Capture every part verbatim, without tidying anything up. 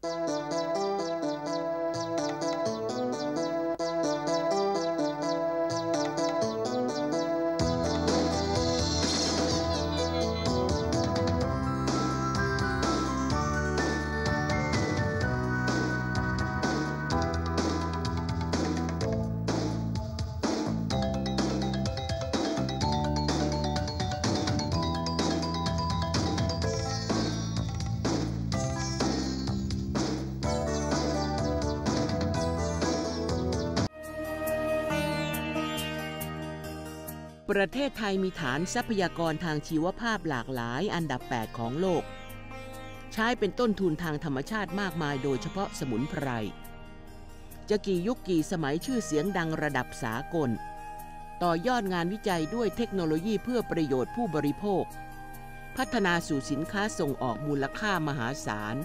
ประเทศไทยมีฐานทรัพยากรทางชีวภาพหลากหลายอันดับแปดของโลกใช้เป็นต้นทุนทางธรรมชาติมากมายโดยเฉพาะสมุนไพรจะกี่ยุคกี่สมัยชื่อเสียงดังระดับสากลต่อยอดงานวิจัยด้วยเทคโนโลยีเพื่อประโยชน์ผู้บริโภคพัฒนาสู่สินค้าส่งออกมูลค่ามหาศาล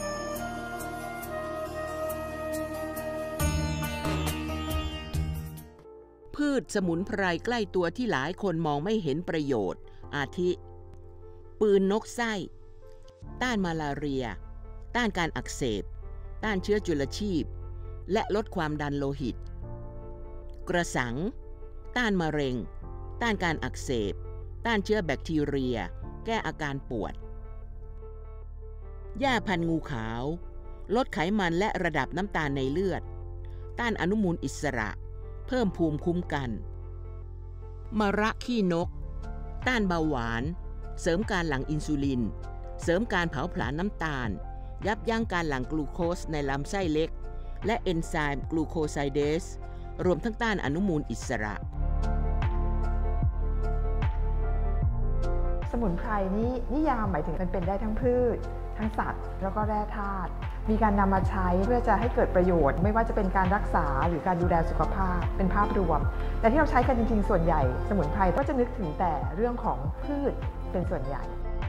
พืชสมุนไพรใกล้ตัวที่หลายคนมองไม่เห็นประโยชน์อาทิปืนนกไส้ต้านมาลาเรียต้านการอักเสบต้านเชื้อจุลชีพและลดความดันโลหิตกระสังต้านมะเร็งต้านการอักเสบต้านเชื้อแบคทีเรียแก้อาการปวดหญ้าพันธุ์งูขาวลดไขมันและระดับน้ำตาลในเลือดต้านอนุมูลอิสระเพิ่มภูมิคุ้มกันมะระขี้นกต้านเบาหวานเสริมการหลั่งอินซูลินเสริมการเผาผลาญน้ำตาลยับยั้งการหลั่งกลูโคสในลำไส้เล็กและเอนไซม์กลูโคไซเดสรวมทั้งต้านอนุมูลอิสระสมุนไพรนี้นิยามหมายถึงมันเป็นได้ทั้งพืชทั้งสัตว์แล้วก็แร่ธาตุมีการนำมาใช้เพื่อจะให้เกิดประโยชน์ไม่ว่าจะเป็นการรักษาหรือการดูแลสุขภาพเป็นภาพรวมแต่ที่เราใช้กันจริงๆส่วนใหญ่สมุนไพรก็จะนึกถึงแต่เรื่องของพืชเป็นส่วนใหญ่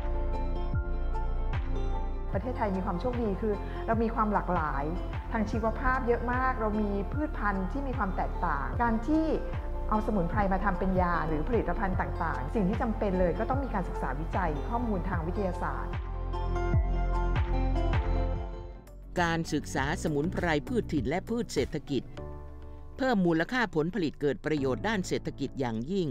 ประเทศไทยมีความโชคดีคือเรามีความหลากหลายทางชีวภาพเยอะมากเรามีพืชพันธุ์ที่มีความแตกต่างการที่เอาสมุนไพรมาทำเป็นยาหรือผลิตภัณฑ์ต่างๆสิ่งที่จำเป็นเลยก็ต้องมีการศึกษาวิจัยข้อมูลทางวิทยาศาสตร์การศึกษาสมุนไพรพืชถิ่นและพืชเศรษฐกิจเพิ่มมูลค่าผลผลิตเกิดประโยชน์ด้านเศรษฐกิจอย่างยิ่ง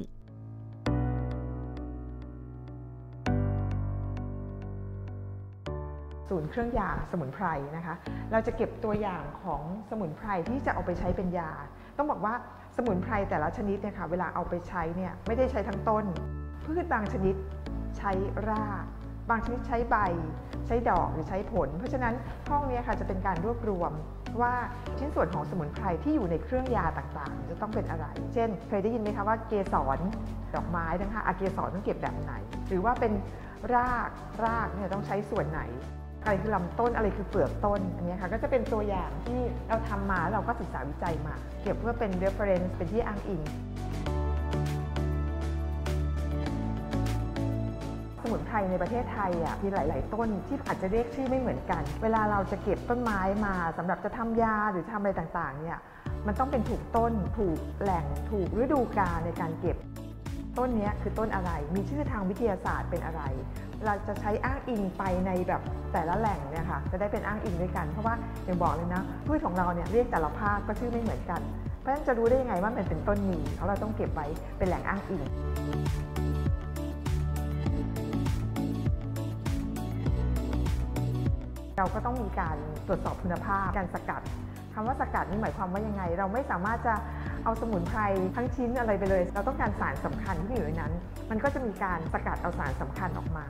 ศูนย์เครื่องยาสมุนไพรนะคะเราจะเก็บตัวอย่างของสมุนไพรที่จะเอาไปใช้เป็นยาต้องบอกว่าสมุนไพรแต่ละชนิดเนี่ยค่ะเวลาเอาไปใช้เนี่ยไม่ได้ใช้ทั้งต้นพืชบางชนิดใช้รากบางชนิดใช้ใบใช้ดอกหรือใช้ผลเพราะฉะนั้นห้องนี้ค่ะจะเป็นการรวบรวมว่าชิ้นส่วนของสมุนไพรที่อยู่ในเครื่องยาต่างๆจะต้องเป็นอะไรเช่นเคยได้ยินไหมคะว่าเกสรดอกไม้นะคะอาเกสรต้องเก็บแบบไหนหรือว่าเป็นรากรากเนี่ยต้องใช้ส่วนไหนอะไรคือลำต้นอะไรคือเปลือกต้นอันนี้ค่ะก็จะเป็นตัวอย่างที่เราทำมาเราก็ศึกษาวิจัยมาเก็บเพื่อเป็น reference เป็นที่อ้างอิงสมุนไพรในประเทศไทยอ่ะมีหลายๆต้นที่อาจจะเรียกชื่อไม่เหมือนกันเวลาเราจะเก็บต้นไม้มาสำหรับจะทำยาหรือทำอะไรต่างๆเนี่ยมันต้องเป็นถูกต้นถูกแหล่งถูกฤดูกาลในการเก็บต้นนี้คือต้นอะไรมีชื่อทางวิทยาศาสตร์เป็นอะไรเราจะใช้อ้างอิงไปในแบบแต่ละแหล่งเนี่ยค่ะจะได้เป็นอ้างอิงด้วยกันเพราะว่าอย่างบอกเลยนะพืชของเราเนี่ยเรียกแต่ละภาคก็ชื่อไม่เหมือนกันเพราะฉะนั้นจะรู้ได้ยังไงว่ามันเป็นต้นนี้เพราะเราต้องเก็บไว้เป็นแหล่งอ้างอิงเราก็ต้องมีการตรวจสอบคุณภาพการสกัดคำว่าสกัดนี่หมายความว่ายังไงเราไม่สามารถจะเอาสมุนไพรทั้งชิ้นอะไรไปเลยเราต้องการสารสำคัญที่อยู่ในนั้นมันก็จะมีการสกัดเอาสารสำคัญออกมา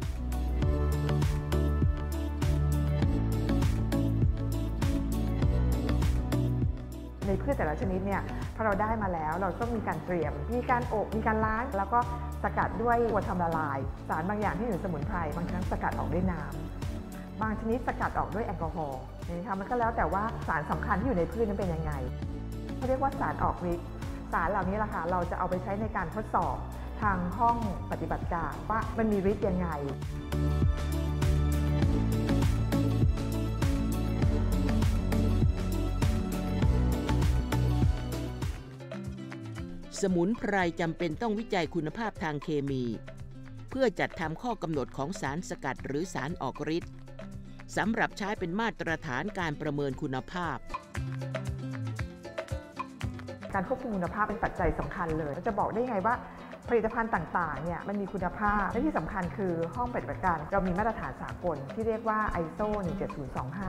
ในพืชแต่ละชนิดเนี่ยพอเราได้มาแล้วเราต้องมีการเตรียมมีการอบมีการล้างแล้วก็สกัดด้วยตัวทำละลายสารบางอย่างที่อยู่ในสมุนไพรบางครั้งสกัดออกด้วยน้ำบางชนิดสกัดออกด้วยแอลกอฮอล์นะคะมันก็แล้วแต่ว่าสารสำคัญที่อยู่ในพืชนั้นเป็นยังไงเขาเรียกว่าสารออกฤทธิ์สารเหล่านี้แหละค่ะเราจะเอาไปใช้ในการทดสอบทางห้องปฏิบัติการว่ามันมีฤทธิ์ยังไงสมุนไพรจำเป็นต้องวิจัยคุณภาพทางเคมีเพื่อจัดทำข้อกำหนดของสารสกัดหรือสารออกฤทธิ์สำหรับใช้เป็นมาตรฐานการประเมินคุณภาพการควบคุมคุณภาพเป็นปัจจัยสำคัญเลยจะบอกได้ไงว่าผลิตภัณฑ์ต่างๆเนี่ยมันมีคุณภาพและที่สำคัญคือห้องปฏิบัติการเรามีมาตรฐานสากลที่เรียกว่า ไอ เอส โอ หนึ่งเจ็ดศูนย์สองห้า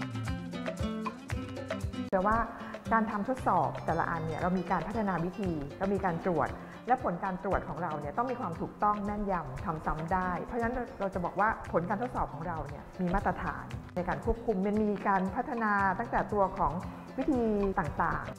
แต่ว่าการทำทดสอบแต่ละอันเนี่ยเรามีการพัฒนาวิธีเรามีการตรวจและผลการตรวจของเราเนี่ยต้องมีความถูกต้องแม่นยำทำซ้ำได้เพราะฉะนั้นเราจะบอกว่าผลการทดสอบของเราเนี่ยมีมาตรฐานในการควบคุมมันมีการพัฒนาตั้งแต่ตัวของวิธีต่างๆ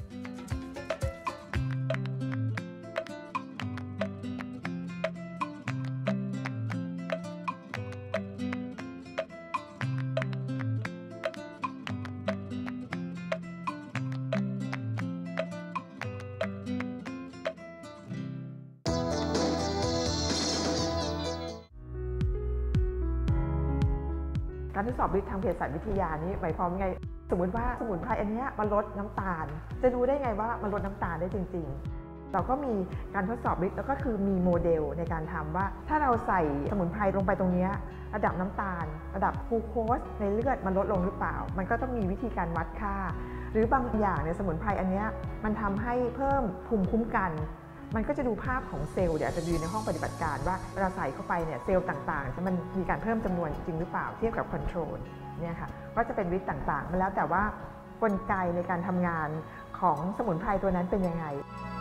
การทดสอบฤทธิ์ทางเภสัชวิทยานี้หมายความไงสมมติว่าสมุนไพรอันนี้มันลดน้ำตาลจะดูได้ไงว่ามันลดน้ำตาลได้จริงๆเราก็มีการทดสอบฤทธิ์แล้วก็คือมีโมเดลในการทำว่าถ้าเราใส่สมุนไพรลงไปตรงนี้ระดับน้ำตาลระดับกลูโคสในเลือดมันลดลงหรือเปล่ามันก็ต้องมีวิธีการวัดค่าหรือบางอย่างในสมุนไพรอันนี้มันทำให้เพิ่มภูมิคุ้มกันมันก็จะดูภาพของเซลล์เดี๋ยวอาจจะดูในห้องปฏิบัติการว่าเวลาใส่เข้าไปเนี่ยเซลล์ต่างๆมันมีการเพิ่มจำนวนจริงหรือเปล่าเทียบกับคอนโทรลเนี่ยค่ะก็จะเป็นฤทธิ์ต่างๆมาแล้วแต่ว่ากลไกในการทำงานของสมุนไพรตัวนั้นเป็นยังไง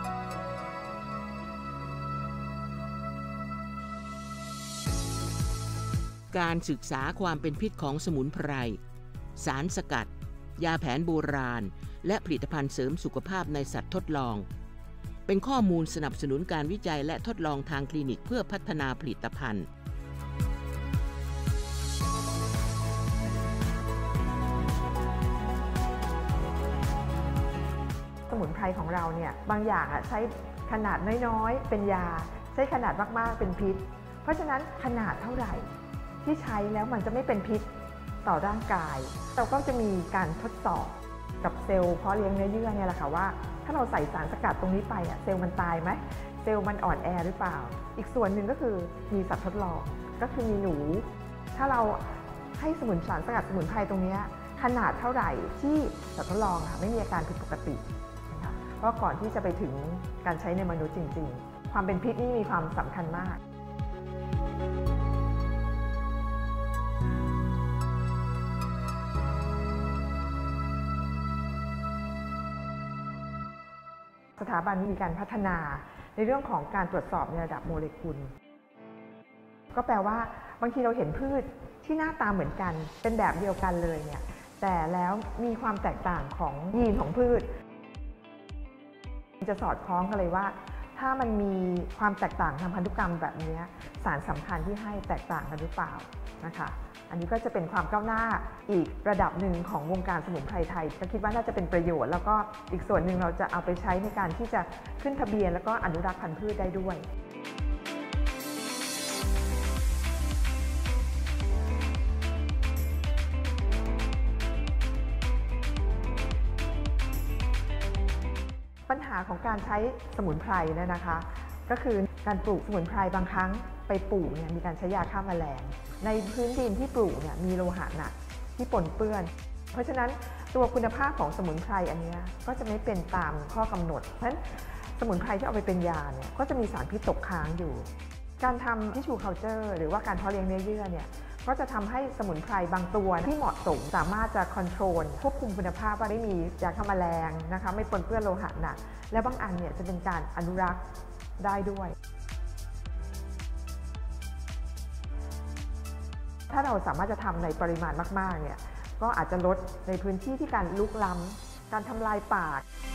การศึกษาความเป็นพิษของสมุนไพรสารสกัดยาแผนโบราณและผลิตภัณฑ์เสริมสุขภาพในสัตว์ทดลองเป็นข้อมูลสนับสนุนการวิจัยและทดลองทางคลินิกเพื่อพัฒนาผลิตภัณฑ์สมุนไพรของเราเนี่ยบางอย่างอ่ะใช้ขนาดน้อยๆเป็นยาใช้ขนาดมากๆเป็นพิษเพราะฉะนั้นขนาดเท่าไหร่ที่ใช้แล้วมันจะไม่เป็นพิษต่อร่างกายเราก็จะมีการทดสอบกับเซลล์เพาะเลี้ยงเนื้อเยื่อเนี่ยแหละค่ะว่าถ้าเราใส่สารสกัดตรงนี้ไปอ่ะเซลล์มันตายไหมเซลล์มันอ่อนแอหรือเปล่าอีกส่วนหนึ่งก็คือมีสัตว์ทดลองก็คือมีหนูถ้าเราให้สมุนสารสกัดสมุนไพรตรงนี้ขนาดเท่าไหร่ที่สัตว์ทดลองค่ะไม่มีอาการผิดปกตินะคะเพราะก่อนที่จะไปถึงการใช้ในมนุษย์จริงๆความเป็นพิษนี่มีความสำคัญมากสถาบันมีการพัฒนาในเรื่องของการตรวจสอบในระดับโมเลกุลก็แปลว่าบางทีเราเห็นพืชที่หน้าตาเหมือนกันเป็นแบบเดียวกันเลยเนี่ยแต่แล้วมีความแตกต่างของยีนของพืชจะสอดคล้องกันเลยว่าถ้ามันมีความแตกต่างทางพันธุกรรมแบบนี้สารสำคัญที่ให้แตกต่างกันหรือเปล่านะคะอันนี้ก็จะเป็นความก้าวหน้าอีกระดับหนึ่งของวงการสมุนไพรไทยก็คิดว่าน่าจะเป็นประโยชน์แล้วก็อีกส่วนหนึ่งเราจะเอาไปใช้ในการที่จะขึ้นทะเบียนแล้วก็อนุรักษ์พันธุ์พืชได้ด้วยปัญหาของการใช้สมุนไพรเนี่ยนะคะก็คือการปลูกสมุนไพรบางครั้งไปปลูกเนี่ยมีการใช้ยาฆ่าแมลงในพื้นดินที่ปลูกเนี่ยมีโลหะหนักที่ปนเปื้อนเพราะฉะนั้นตัวคุณภาพของสมุนไพรอันนี้ก็จะไม่เป็นตามข้อกำหนดเพราะฉะนั้นสมุนไพรที่เอาไปเป็นยาเนี่ยก็จะมีสารพิษตกค้างอยู่การทำทิชชูคัลเจอร์หรือว่าการเพาะเลี้ยงเนื้อเยื่อเนี่ยก็จะทำให้สมุนไพรบางตัวที่เหมาะสมสามารถจะคอนโทรลควบคุมคุณภาพว่าไม่มียาฆ่าแมลงนะคะไม่ปนเปื้อนโลหะหนักและบางอันเนี่ยจะเป็นการอนุรักษ์ได้ด้วยถ้าเราสามารถจะทำในปริมาณมากๆเนี่ยก็อาจจะลดในพื้นที่ที่การลุกล้ำการทำลายป่า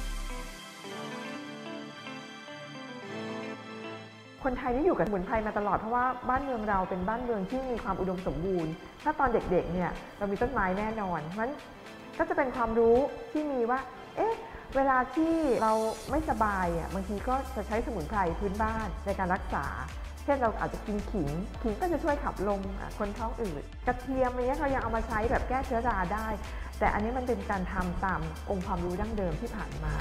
คนไทยที่อยู่กับสมุนไพรมาตลอดเพราะว่าบ้านเมืองเราเป็นบ้านเมืองที่มีความอุดมสมบูรณ์ถ้าตอนเด็กๆเนี่ยเรามีต้นไม้แน่นอนเพราะฉะนั้นก็จะเป็นความรู้ที่มีว่าเอ๊ะเวลาที่เราไม่สบายอ่ะบางทีก็จะใช้สมุนไพรพื้นบ้านในการรักษาเช่นเราอาจจะกินขิงขิงก็จะช่วยขับลมคนท้องอืดกระเทียมอะไรเงี้ยเรายังเอามาใช้แบบแก้เชื้อราได้แต่อันนี้มันเป็นการทำตามองค์ความรู้ดั้งเดิมที่ผ่านมา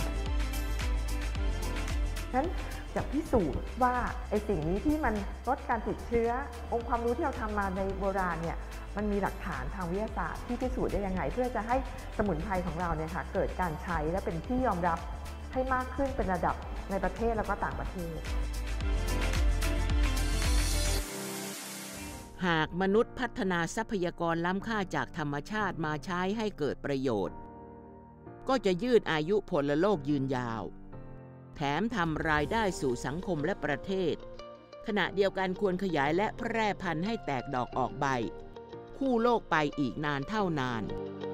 ฉะนั้นจะพิสูจน์ว่าไอ้สิ่งนี้ที่มันลดการติดเชื้อองค์ความรู้ที่เราทำมาในโบราณเนี่ยมันมีหลักฐานทางวิทยาศาสตร์ที่พิสูจน์ได้ยังไงเพื่อจะให้สมุนไพรของเราเนี่ยค่ะเกิดการใช้และเป็นที่ยอมรับให้มากขึ้นเป็นระดับในประเทศแล้วก็ต่างประเทศหากมนุษย์พัฒนาทรัพยากรล้ำค่าจากธรรมชาติมาใช้ให้เกิดประโยชน์ก็จะยืดอายุพลโลกยืนยาวแถมทำรายได้สู่สังคมและประเทศขณะเดียวกันควรขยายและแพร่พันธุ์ให้แตกดอกออกใบคู่โลกไปอีกนานเท่านาน